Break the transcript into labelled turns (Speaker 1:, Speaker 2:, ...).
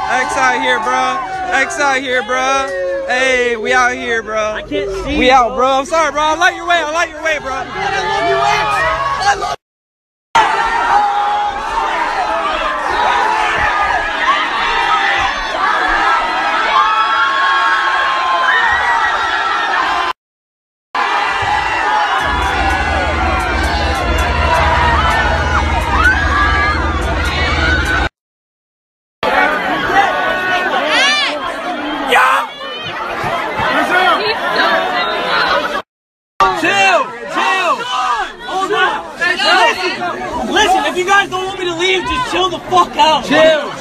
Speaker 1: X out here, bro. X out here, bro. Hey, we out here, bro.
Speaker 2: I can't see.
Speaker 1: We out, bro. I'm sorry, bro. I like your way. I like your way, bro.
Speaker 2: I love you, X. I love you. Listen, if you guys don't want me to leave, just chill the fuck out.
Speaker 1: Chill.